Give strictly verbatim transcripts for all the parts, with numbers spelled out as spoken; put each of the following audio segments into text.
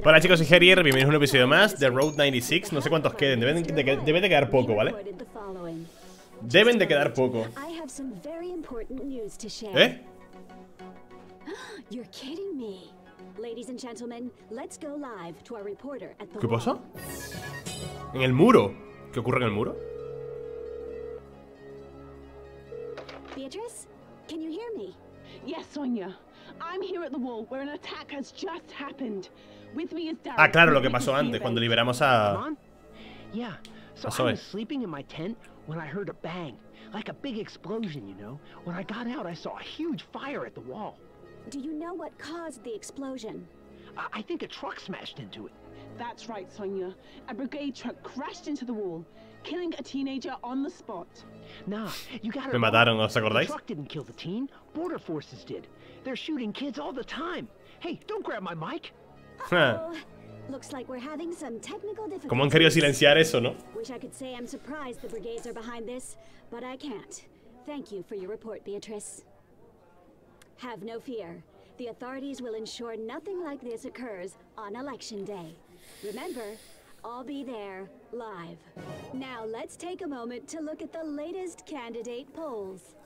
Hola chicos, soy Harrier, bienvenidos a un episodio más de Road noventa y seis. No sé cuántos queden, deben de, de, debe de quedar poco, ¿vale? Deben de quedar poco. ¿Eh? ¿Qué pasa? ¿En el muro? ¿Qué ocurre en el muro? Beatrice, can you hear me? Yes, Sonia. I'm here at the wall where an attack has just happened. With me is Darren. Ah, claro, lo que pasó antes cuando liberamos a Yeah. So I was sleeping in my tent when I heard a bang, like a big explosion, you know. When I got out, I saw a huge fire at the wall. Do you know what caused the explosion? I, I think a truck smashed into it. That's right, Sonia. A brigade truck crashed into the wall, killing a teenager on the spot. Nah, you got it. Me mataron, ¿os acordáis? The truck didn't kill the teen. Border forces did. They're shooting kids all the time. Hey, don't grab my mic. Uh-oh. Looks like we're having some technical difficulties. ¿Cómo han querido silenciar eso, no? Wish I could say I'm surprised the brigades are behind this, but I can't. Thank you for your report, Beatrice. Have no fear. The authorities will ensure nothing like this occurs on election day. Remember, I'll be there live. Now let's take a moment to look at the latest candidate polls.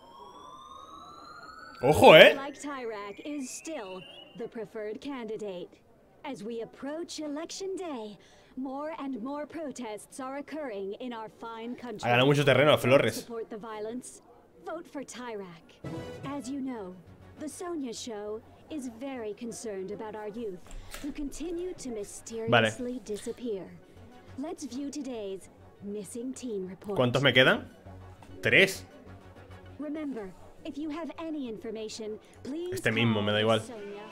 Ojo, eh. Like Tyrak is still the preferred candidate. As we approach election day, more and more protests are occurring in our fine country. Ha ganado mucho terreno a Flores. Support the violence. Vote for Tyrak. As you know, the Sonia Show is very concerned about our youth who continue to mysteriously vale. disappear. Let's view today's missing teen report. ¿Cuántos me quedan? Tres. Remember, if you have any information, please este mismo, me da igual.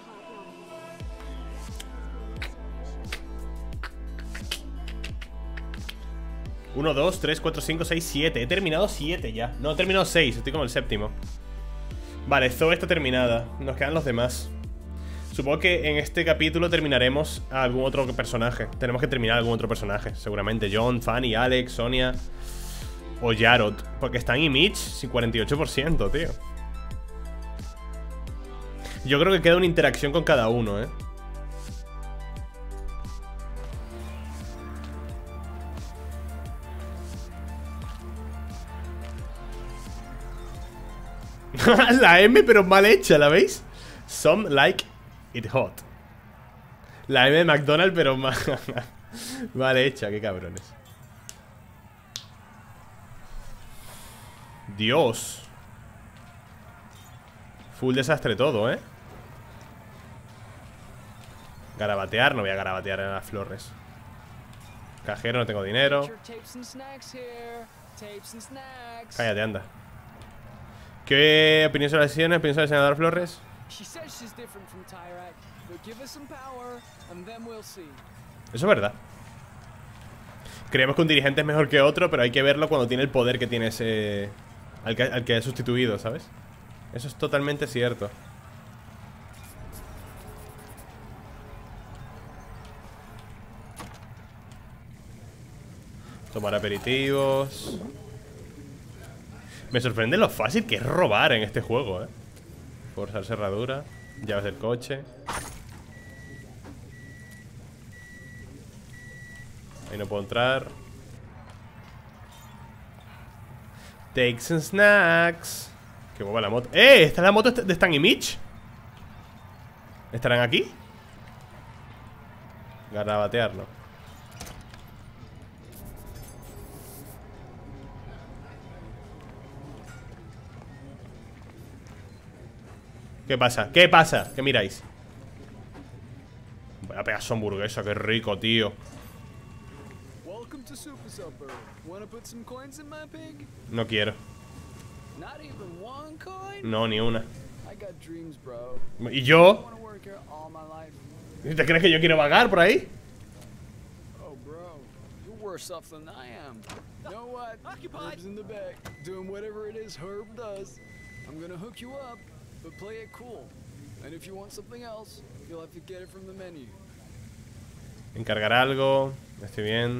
uno, dos, tres, cuatro, cinco, seis, siete. He terminado siete ya. No, he terminado seis, estoy como el séptimo. Vale, Zoe está terminada. Nos quedan los demás. Supongo que en este capítulo terminaremos a algún otro personaje. Tenemos que terminar a algún otro personaje, seguramente. John, Fanny, Alex, Sonia o Jarod. Porque están en Mitch sin cuarenta y ocho por ciento, tío. Yo creo que queda una interacción con cada uno, eh. La M pero mal hecha, ¿la veis? Some like it hot. La M de McDonald's pero mal, mal hecha, qué cabrones. Dios. Full desastre todo, ¿eh? Garabatear, no voy a garabatear en las flores. Cajero, no tengo dinero. Cállate, anda. ¿Qué opinión sobre las sesiones? ¿Opinión sobre el senador Flores? Eso es verdad. Creemos que un dirigente es mejor que otro, pero hay que verlo cuando tiene el poder que tiene ese... Al que, al que ha sustituido, ¿sabes? Eso es totalmente cierto. Tomar aperitivos. Me sorprende lo fácil que es robar en este juego, eh. Forzar cerradura. Llaves del coche. Ahí no puedo entrar. Take some snacks. Qué guapa la moto. ¡Eh! ¿Esta es la moto de Stan y Mitch? ¿Estarán aquí? Garabatearlo. ¿Qué pasa? ¿Qué pasa? ¿Qué miráis? Voy a pegar su hamburguesa, qué rico, tío. No quiero. No, ni una. ¿Y yo? ¿Te crees que yo quiero vagar por ahí? But play it cool. And if you want something else, you'll have to get it from the menu. Encargar algo. Estoy bien.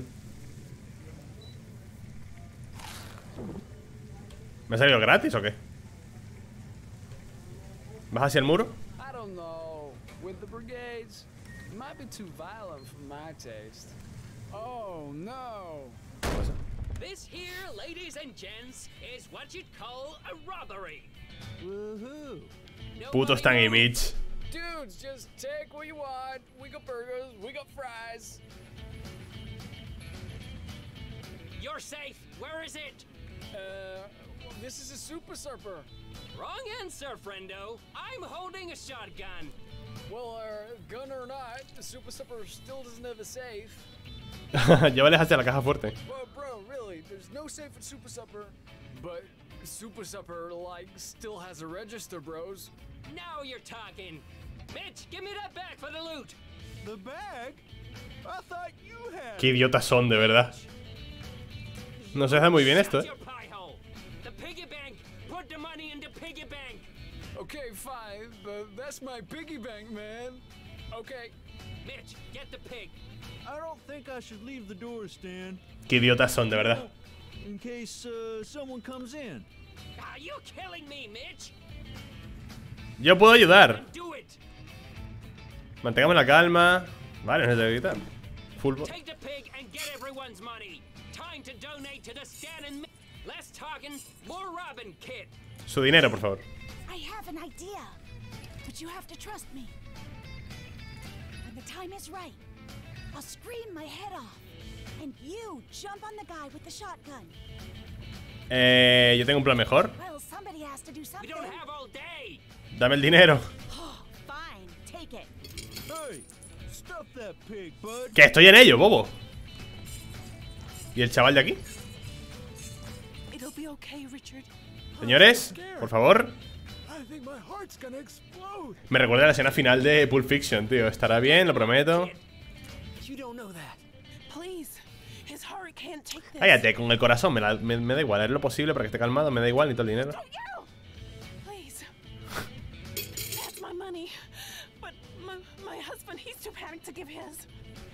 ¿Me ha salido gratis o qué? ¿Vas hacia el muro? I don't know. With the brigades, Might be too violent for my taste. Oh no. This here, ladies and gents, is what you'd call a robbery. Woohoo. Puto Stanky Beach. Dudes, just take what you want. We got burgers, we got fries. You're safe. Where is it? Uh, this is a Super Surfer. Wrong answer, friendo. I'm holding a shotgun. Well, uh, gun or not, the Super Surfer still doesn't have a safe. Llévales hacia la caja fuerte. Well, bro, really, there's no safe at Super Supper. But Super Supper, like, still has a register, bros. Now you're talking. Bitch, give me that bag for the loot. The bag? I thought you had. Qué idiotas son, de verdad. No se hace muy bien esto, eh. Shut your pie hole. The piggy bank. Put the money in the piggy bank. Okay, fine, but that's my piggy bank, man. Okay. Mitch, get the pig. I don't think I should leave the door, Stan. Qué idiotas son, de verdad. In case uh, someone comes in. Are you killing me, Mitch? Yo puedo ayudar. Do it. Mantengamos la calma. Vale, no se te grita. Full. Take the pig and get everyone's money. Time to donate to the Stan and Mi- Less talking, more robbing, kid. Su dinero, por favor. I have an idea, but you have to trust me. When the time is right, I'll scream my head off, and you jump on the guy with the shotgun. Eh, yo tengo un plan mejor. Well, somebody has to do We something. don't have all day. Dame el dinero. Oh, fine, take it. Hey, stuff that pig, bud. Que estoy en ello, bobo. ¿Y el chaval de aquí? It'll be okay, Richard. Señores, por favor. I think my heart's gonna explode. Me recuerda a la escena final de Pulp Fiction, tío. Estará bien, lo prometo. You don't know that. Please, his heart can't take this. Cállate, con el corazón, me, la- me- me da igual, es lo posible para que esté calmado, me da igual ni todo el dinero. Please. That's my money. But my, my husband, he's too panicked to give his.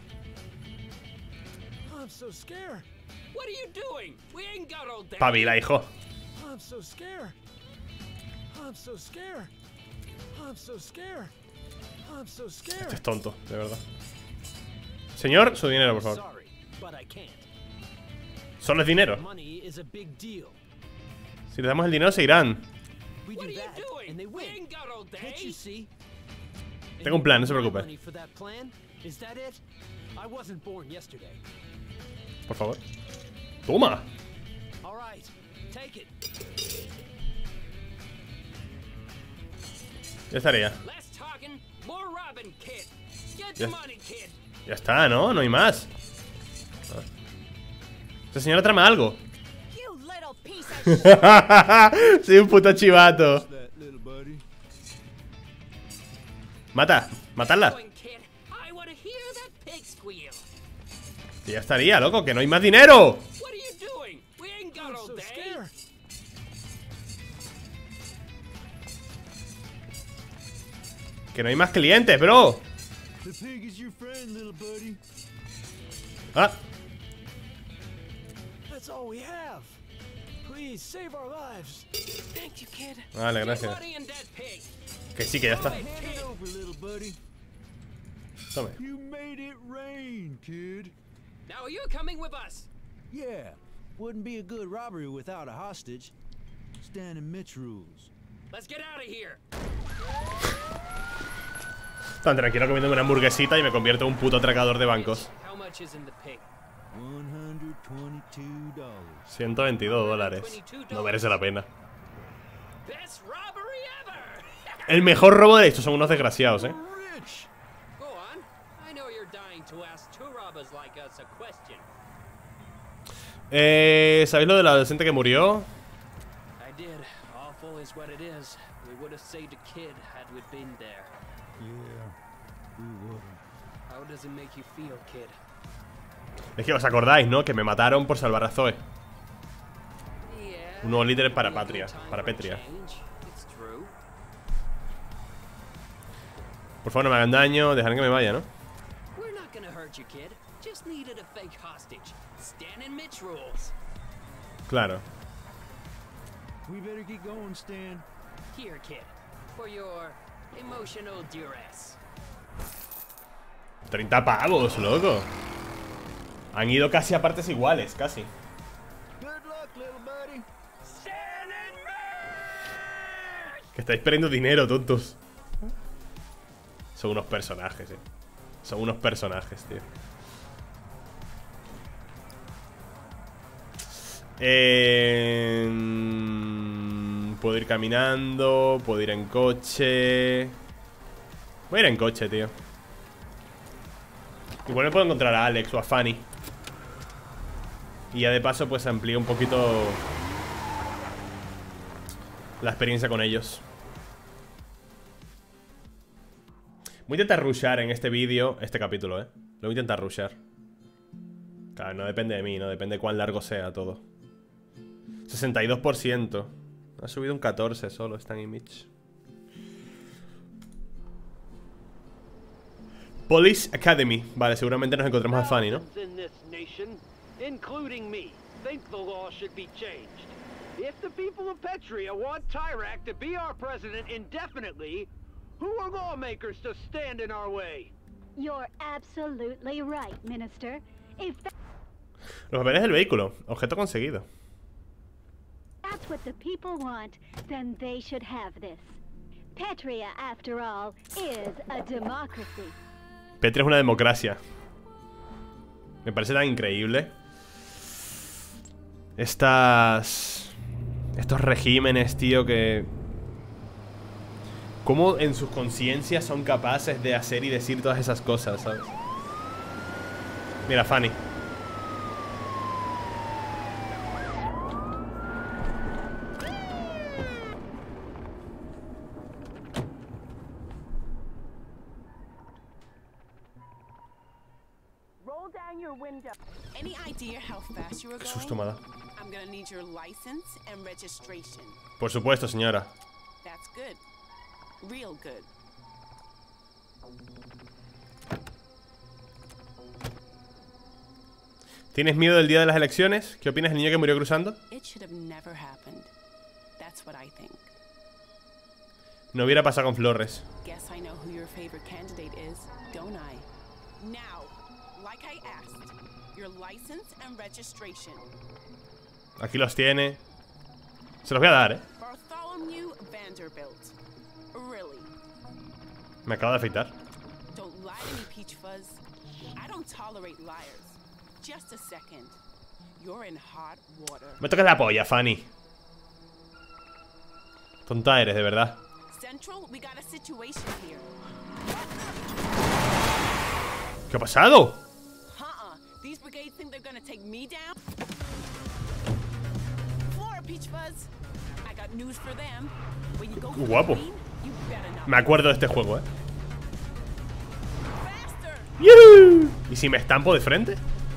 I'm so scared. What are you doing? We ain't got all day. Pavila, hijo. I'm so scared. I'm so scared. I'm so scared. I'm so scared. Este es tonto, de verdad. Señor, su dinero, por favor. Sorry, but I can't. Solo es dinero. Money is a big deal. Si le damos el dinero, se irán. We What do are you that, doing? and they We win. ain't got all day. Can't you see? Tengo un plan, no se preocupe. Money for that plan? Is that it? I wasn't born yesterday. Por favor. Toma. All right, take it. Ya estaría. Less talking, more robbing, kid. Get Ya, the money, kid. ya está, ¿no? No hay más. Ah. Esta señora trama algo. You little piece of shit. Soy un puto chivato. That little buddy. Mata, matadla. Going, kid. I want to hear that pig squeal. Y ya estaría, loco, que no hay más dinero. What are you doing? We ain't got I'm all so day. scared. Que no hay más clientes, bro. The pig is your friend, little buddy. Ah, That's all we have. Please save our lives. Thank you, kid. vale, Get gracias. money in that pig. Que sí, que ya está. Hand it over, little buddy. Tome. You made it rain, kid. Now are you coming with us? Yeah, wouldn't be a good robbery without a hostage. Stan and Mitch rules. Let's get out of here. Tan tranquilo comiéndome una hamburguesita y me convierto en un puto atracador de bancos. How much is in the pig? one hundred twenty-two dollars. ciento veintidós dólares. No merece la pena. Best robbery ever. El mejor robo de estos son unos desgraciados, eh. Rich! Go on. I know you're dying to ask two robbers like us a question. Eh, ¿sabéis lo del adolescente que murió? I did. Awful is what it is. We would have saved a kid had we been there. Yeah, we would've. How does it make you feel, kid? Es que os acordáis, ¿no? Que me mataron por salvar a Zoe. Yeah. Un nuevo líder para Maybe Patria, time para for a Petria. change. It's true. Por favor, no me hagan daño, dejar que me vaya, ¿no? We're not gonna hurt you, kid. Just needed a fake hostage. Stan and Mitch rules. Claro. We better get going, Stan. Here, kid, for your emotional duress. treinta pavos, loco. Han ido casi a partes iguales, casi. Que estáis perdiendo dinero, tontos. Son unos personajes, eh. Son unos personajes, tío. Eh, puedo ir caminando, puedo ir en coche. Voy a ir en coche, tío. Igual me puedo encontrar a Alex o a Fanny. Y ya de paso pues amplío un poquito la experiencia con ellos. Voy a intentar rushear en este vídeo, este capítulo, eh. Lo voy a intentar rushear. Claro, no depende de mí, no depende de cuán largo sea todo. sesenta y dos por ciento. Ha subido un catorce solo, Stan y Mitch. Police Academy. Vale, seguramente nos encontramos a Fanny, ¿no? Including me, think the law should be changed. If the people of Petria want Tyrak to be our president indefinitely, who are lawmakers to stand in our way? You're absolutely right, Minister. If Los papeles del vehículo. Objeto conseguido. that's what the people want, then they should have this. Petria, after all, is a democracy. Petria es una democracia. Me parece tan increíble. Estas... Estos regímenes, tío, que... Cómo en sus conciencias son capaces de hacer y decir todas esas cosas, ¿sabes? Mira, Fanny. Any idea how fast you were Qué going? susto me ha dado. I'm gonna need your license and registration. Por supuesto, señora. That's good. Real good. ¿Tienes miedo del día de las elecciones? ¿Qué opinas del niño que murió cruzando? It should have never happened. That's what I think. No hubiera pasado con Flores. Guess I know who your favorite candidate is, don't I? Now, like I asked, your license and registration. Aquí los tiene. Se los voy a dar, eh. Bartholomew Vanderbilt. Really? Me acabo de afeitar. Don't lie to me, Peach Fuzz. I don't tolerate liars. Just a second. You're in hot water. Me tocas la polla, Fanny. Tonta eres, de verdad. Central, we got a situation here. ¿Qué ha pasado? Uh-uh. These brigades think they're gonna take me down. Flora, Peach Fuzz. I got news for them. When you go Qué guapo. green, you better not. Me acuerdo de este juego, eh. Faster. ¡Yuhu! ¿Y si me estampo de frente?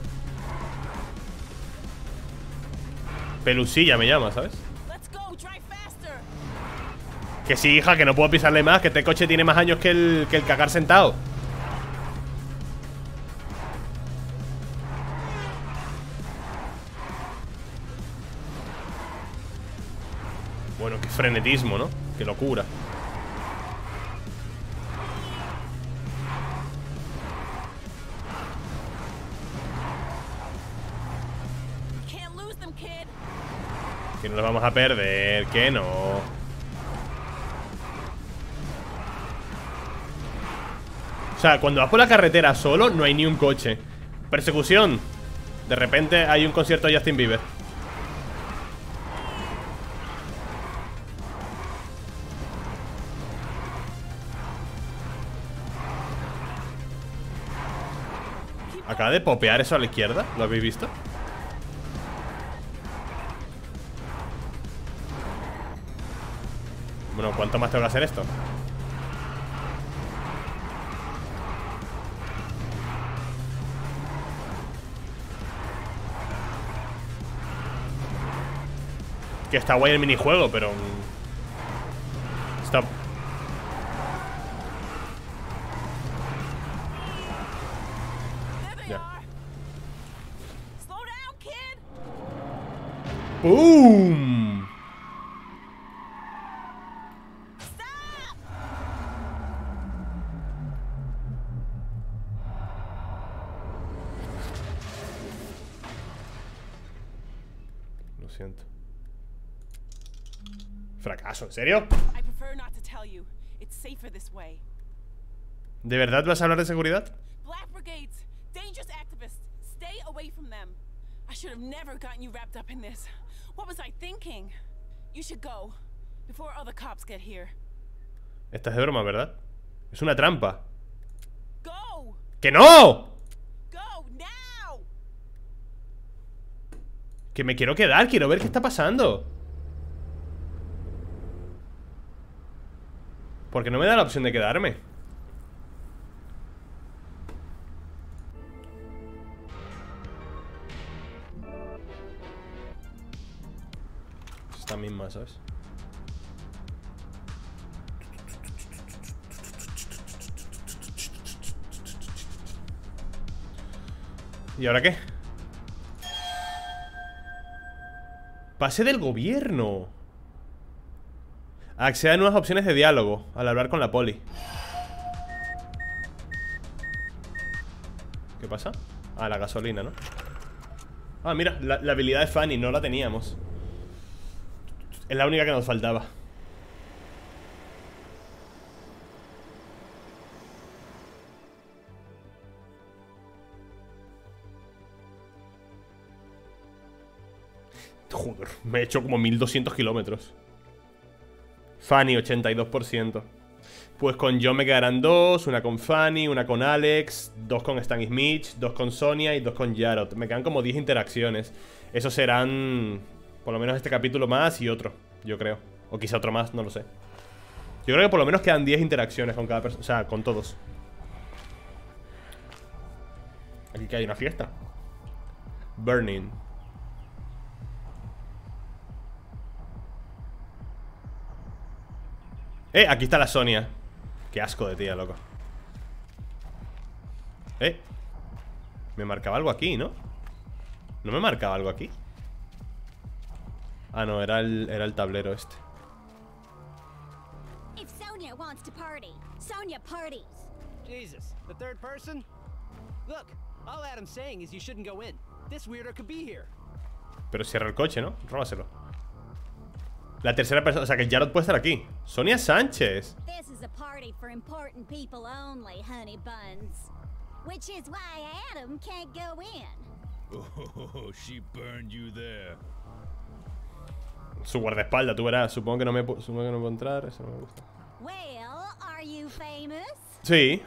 Pelusilla me llama, ¿sabes? Let's go. Drive faster. Que sí, hija, que no puedo pisarle más. Que este coche tiene más años que el, que el cagar sentado. Bueno, qué frenetismo, ¿no? Qué locura. Can't lose them, kid. Que no los vamos a perder, que no. O sea, cuando vas por la carretera solo, no hay ni un coche. Persecución. De repente hay un concierto de Justin Bieber. Acaba de popear eso a la izquierda. ¿Lo habéis visto? Bueno, ¿cuánto más tengo que hacer esto? Que está guay el minijuego, pero... Stop. Ya. Slow down, kid. ¡Boom! Stop. Lo siento. Fracaso, ¿en serio? I prefer not to tell you. It's safer this way. ¿De verdad vas a hablar de seguridad? Black Brigades, dangerous activists. Stay away from them. I should have never gotten you wrapped up in this. What was I thinking? You should go before other cops get here. Esta es de broma, ¿verdad? Es una trampa. Go. ¡Que no! Go now. Que me quiero quedar, quiero ver qué está pasando. Porque no me da la opción de quedarme. Esta misma, ¿sabes? ¿Y ahora qué? Pase del gobierno. Acceda a nuevas opciones de diálogo al hablar con la poli. ¿Qué pasa? Ah, la gasolina, ¿no? Ah, mira, la, la habilidad de Fanny, no la teníamos. Es la única que nos faltaba. Joder, me he hecho como mil doscientos kilómetros. Fanny, ochenta y dos por ciento. Pues con John me quedarán dos. Una con Fanny, una con Alex, dos con Stan Smith, dos con Sonia y dos con Jarod. Me quedan como diez interacciones. Esos serán por lo menos este capítulo más y otro, yo creo. O quizá otro más, no lo sé. Yo creo que por lo menos quedan diez interacciones con cada persona. O sea, con todos. Aquí que hay una fiesta. Burning. Eh, aquí está la Sonia. Qué asco de tía, loco. Eh Me marcaba algo aquí, ¿no? ¿No me marcaba algo aquí? Ah, no, era el, era el tablero este. If Sonia wants to party, Sonia parties. Jesus, the third person? Look, all Adam's saying is you shouldn't go in. This weirdo could be here. Pero cierra el coche, ¿no? Róbaselo. La tercera persona, o sea que Jarod puede estar aquí. Sonia Sánchez. This is a party for important people only, honey buns. Which is why Adam can't go in. Oh, she burned you there. Su guardaespaldas, tú verás. Supongo que no me, supongo que no puedo entrar. Eso no me gusta. Well, are you famous? Sí.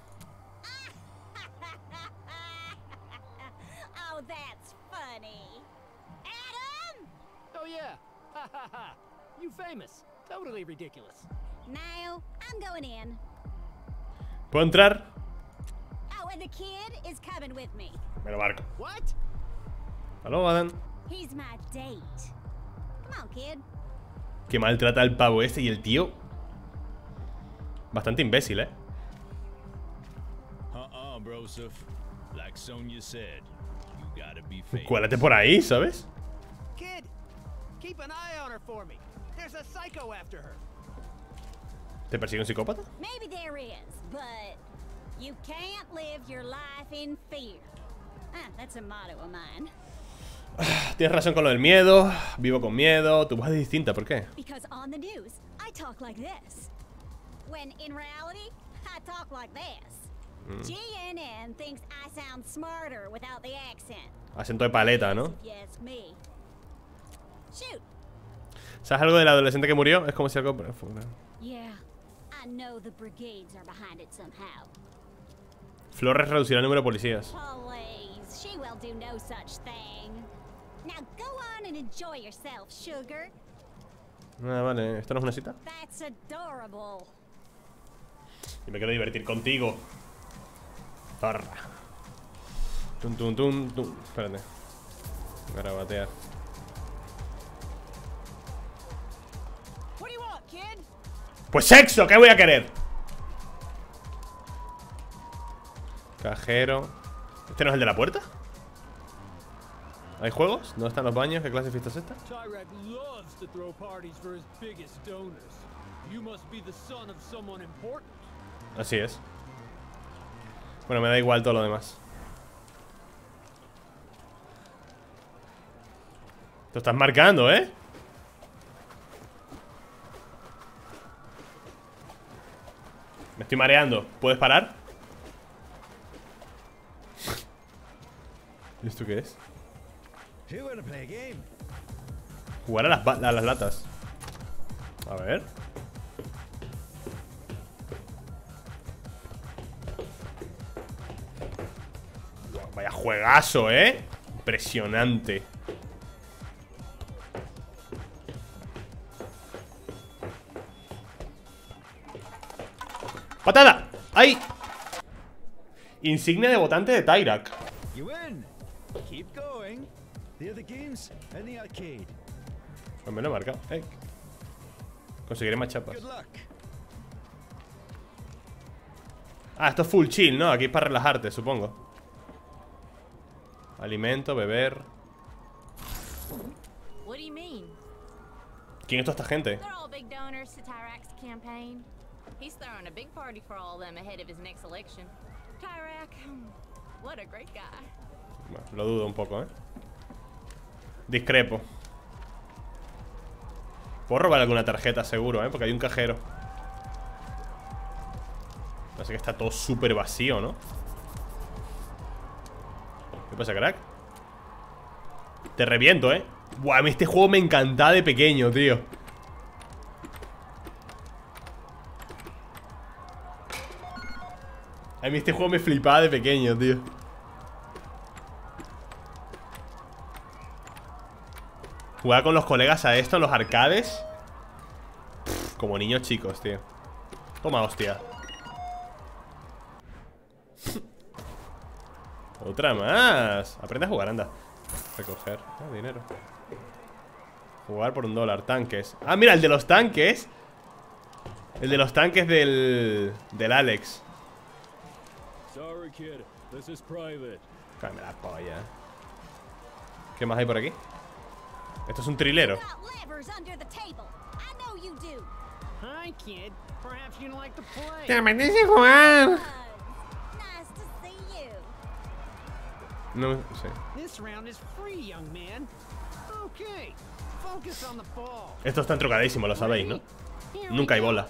Oh, that's funny. Adam! Oh yeah. Ha ha ha. You famous. Totally ridiculous. Now, I'm going in. ¿Puedo entrar? Oh, and the kid is coming with me. Me lo marco. What? Aló, Adam. He's my date. Come on, kid. Que maltrata al pavo este y el tío. Bastante imbécil, ¿eh? Uh-uh, broseph. Like Sonia said, you gotta be famous. Cuélate por ahí, ¿sabes? Kid, keep an eye on her for me. There's a psycho after her. ¿Te persigue un psicópata? Maybe there is, but you can't live your life in fear. Ah, that's a motto of mine. Tienes razón con lo del miedo. Vivo con miedo. Tu voz es distinta, ¿por qué? Because on the news, I talk like this. When in reality, I talk like this. Mm. G N N thinks I sound smarter without the accent. Acento de paleta, ¿no? If you ask me. Shoot. ¿Sabes algo del adolescente que murió? Es como si algo... Yeah, I know the brigades are behind it somehow. Flores reducirá el número de policías. Please, she will do no such thing. Now go on and enjoy yourself, sugar. Ah, vale. ¿Esto no es una cita? That's adorable. Y me quiero divertir contigo. Zorra. Tum, tum, tum, tum. Espérate. Garabatear. What do you want, kid? Pues sexo, ¿qué voy a querer? Cajero. ¿Este no es el de la puerta? ¿Hay juegos? ¿Dónde están los baños? ¿Qué clase de fiesta es esta? Tyrek loves to throw parties for his biggest donors. You must be the son of someone important. Así es. Bueno, me da igual todo lo demás. Te estás marcando, ¿eh? Me estoy mareando. ¿Puedes parar? ¿Y esto qué es? Jugar a las, a las latas. A ver. Vaya juegazo, ¿eh? Impresionante. ¡Patada! ¡Ay! Insignia de votante de Tyrak. Pues me lo he marcado. Eh. Conseguiré más chapas. Ah, esto es full chill, ¿no? Aquí es para relajarte, supongo. Alimento, beber. What do you mean? ¿Quién es toda esta gente? They're all big donors to Tyrak's campaign. He's throwing a big party for all of them ahead of his next election. Tyrak, what a great guy. Bueno, lo dudo un poco, ¿eh? Discrepo. Puedo robar alguna tarjeta, seguro, ¿eh? Porque hay un cajero. Parece que está todo súper vacío, ¿no? ¿Qué pasa, crack? Te reviento, ¿eh? Buah, a mí este juego me encantaba de pequeño, tío. A mí este juego me flipaba de pequeño, tío. Jugar con los colegas a esto en los arcades. Pff, como niños chicos, tío. Toma, hostia. Otra más. Aprende a jugar, anda. Recoger. Ah, dinero. Jugar por un dólar. Tanques. Ah, mira, el de los tanques. El de los tanques del... Del Alex. Sorry, kid. This is private. Cállame la polla. ¿Qué más hay por aquí? Esto es un trilero. Hi, kid. Perhaps you'd like to play. ¿Te apetece jugar? No sé. This round is free, young man. Okay. Focus on the ball. Esto está entrucadísimo, lo sabéis, ¿no? Nunca hay bola.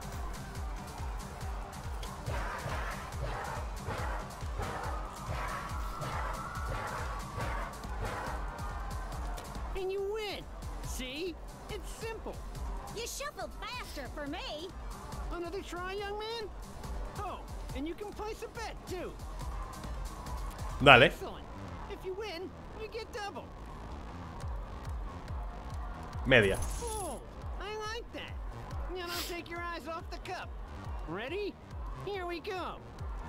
And you win. See? It's simple. You shuffled faster for me. Another try, young man? Oh, and you can place a bet too. Dale. Excellent. If you win, you get double. Media. Oh, I like that. Now don't take your eyes off the cup. Ready? Here we go.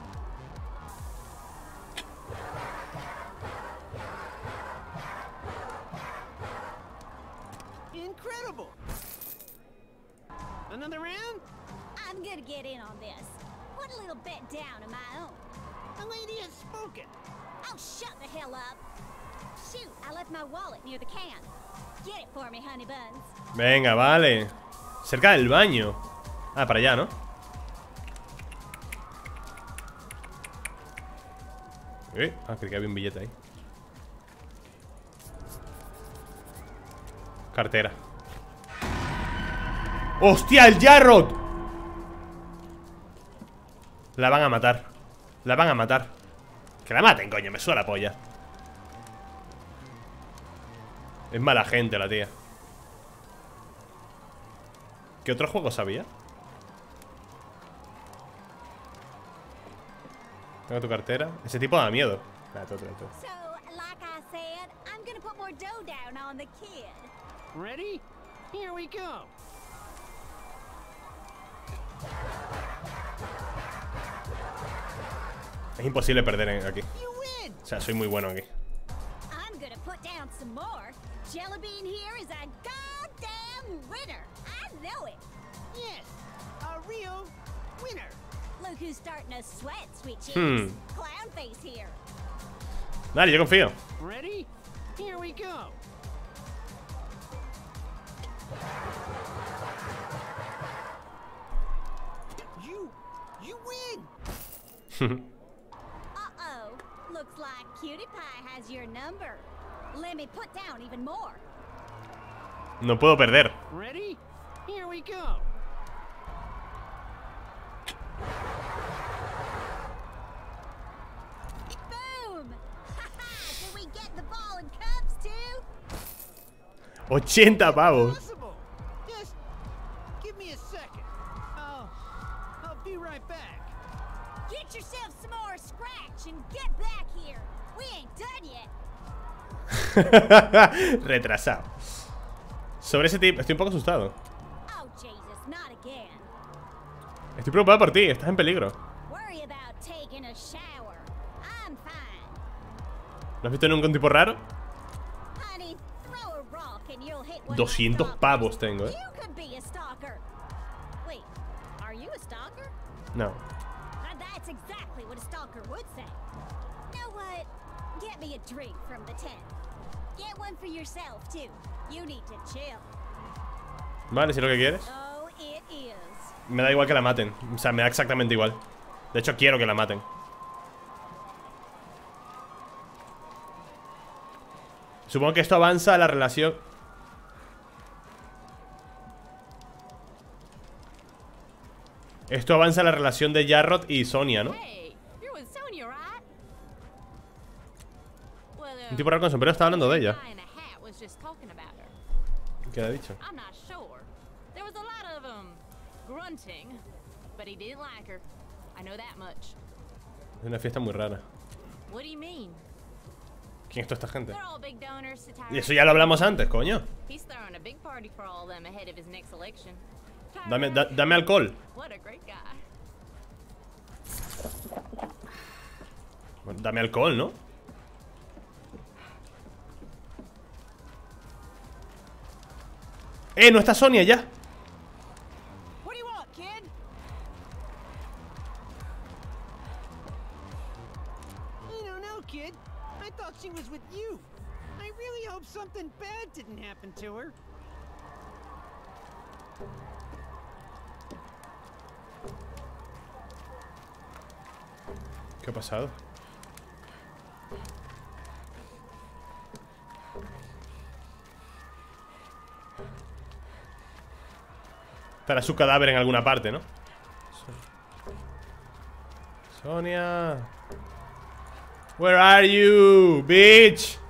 Incredible. Another round? I'm gonna get in on this. Put a little bet down of my own. The lady has spoken. Oh, shut the hell up. Shoot, I left my wallet near the can. Get it for me, honey buns. Venga, vale. Cerca del baño. Ah, para allá, ¿no? Eh, ah, creí que había un billete ahí. Cartera. ¡Hostia, el Jarrod! La van a matar. La van a matar. Que la maten, coño, me suena la polla. Es mala gente la tía. ¿Qué otros juegos había? Tengo tu cartera. Ese tipo da miedo. Ah, todo, todo, todo. So, like I said, I'm gonna put more dough down on the kid. Ready? Here we go. Es imposible perder en- aquí. O sea, soy muy bueno aquí. I'm gonna put down some more. Jelly Bean here is a goddamn winner. I know it. Yes, a real winner. Look who's starting to sweat, sweet cheeks. Hmm. Clown face here. Dale, yo confío. Ready? Here we go. You, you win. Uh-oh. Looks like Cutie Pie has your number. Let me put down even more. No puedo perder. Ready? Here we go. Boom! Can we get the ball and cups too? ochenta pavos. Possible. Just give me a second. I'll I'll be right back. Get yourself some more scratch and get back here. We ain't done yet. Retrasado. Sobre ese tip, estoy un poco asustado. Oh Jesus, not again. Estoy preocupado por ti, estás en peligro. Worry about taking a shower. I'm fine. ¿No has visto nunca un tipo raro? Honey, throw a rock and you'll hit one of my doscientos stalkers. pavos tengo, eh. You could be a stalker. Wait, are you a stalker? No. Now that's exactly what a stalker would say. Know what? Get me a drink from the tent. Get one for yourself too. You need to chill. Vale, si es lo que quieres. Oh, it is. Me da igual que la maten. O sea, me da exactamente igual. De hecho, quiero que la maten. Supongo que esto avanza a la relación. Esto avanza a la relación de Jarrod y Sonia, ¿no? Un tipo raro con sombrero está hablando de ella. ¿Qué le ha dicho? Es una fiesta muy rara. ¿Quién es toda esta gente? Y eso ya lo hablamos antes, coño. Dame, da, dame alcohol. Bueno, dame alcohol, ¿no? Eh, no está Sonia ya. What do you want, kid? I don't know, kid. I thought she was with you. I really hope something bad didn't happen to her. ¿Qué ha pasado? Estará su cadáver en alguna parte, ¿no? Sonia. Where are you, bitch?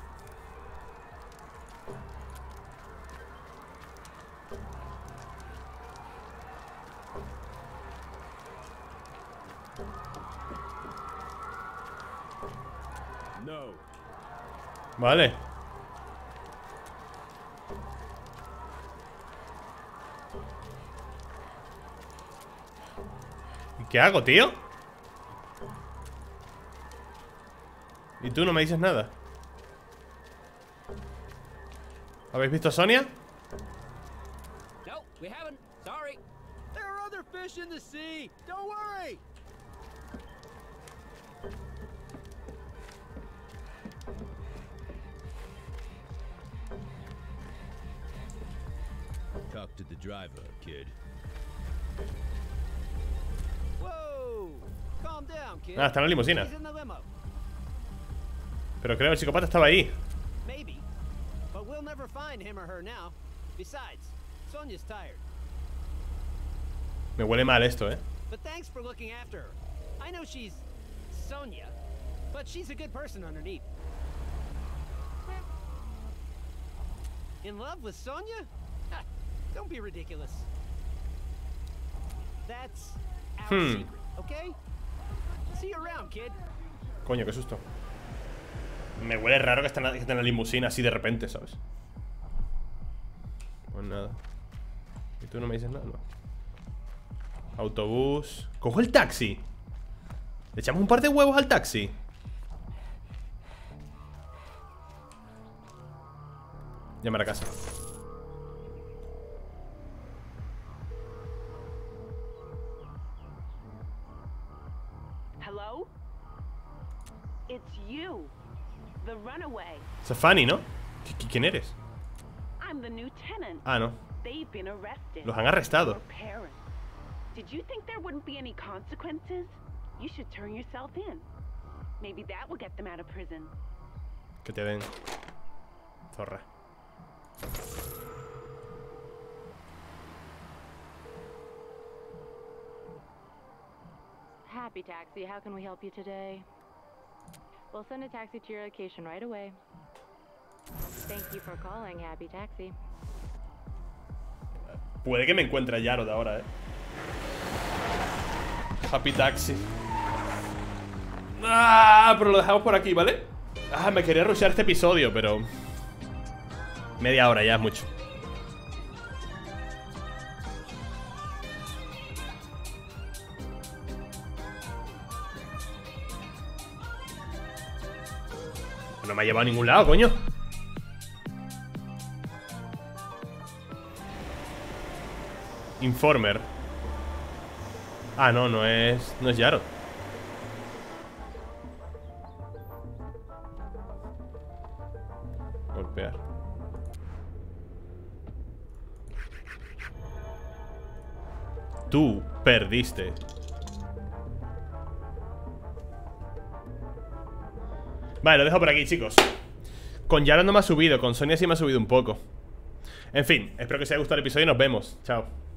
No. Vale. ¿Qué hago, tío? Y tú no me dices nada. ¿Habéis visto a Sonia? No, we haven't. Sorry. There are other fish in the sea. Don't worry. Talk to the driver, kid. Whoa. Calm down, kid. Ah, está en la limusina. He's in the limo. Pero creo que el psicópata estaba ahí. Maybe. But we'll never find him or her now. Besides, Sonia's tired. Me huele mal esto, eh. But thanks for looking after her. I know she's Sonia, but she's a good person underneath. In love with Sonia? Ha, don't be ridiculous. That's our Hmm. secret, okay? See you around, kid. Coño, qué susto. Me huele raro que esté en la, que esté en la limusina así de repente, ¿sabes? Pues nada. ¿Y tú no me dices nada? No. Autobús. Cojo el taxi. Le echamos un par de huevos al taxi. Llamar a casa. Hello? It's you, the runaway. Esa es Fanny, ¿no? ¿Qui- ¿Quién eres? I'm the new tenant. Ah, no. They've been arrested. Los han arrestado. Your parents. Did you think there wouldn't be any consequences? You should turn yourself in. Maybe that will get them out of prison. Que te den. Zorra. Happy Taxi. How can we help you today? We'll send a taxi to your location right away. Thank you for calling Happy Taxi. Puede que me encuentre a Yaro de ahora, eh. Happy Taxi. Ah, pero lo dejamos por aquí, ¿vale? Ah, me quería rushear este episodio, pero media hora ya es mucho. No me ha llevado a ningún lado, coño. Informer. Ah, no, no es... No es Yaro. Golpear. Tú perdiste. Vale, lo dejo por aquí, chicos. Con Yaro no me ha subido, con Sonia sí me ha subido un poco. En fin, espero que os haya gustado el episodio y nos vemos. Chao.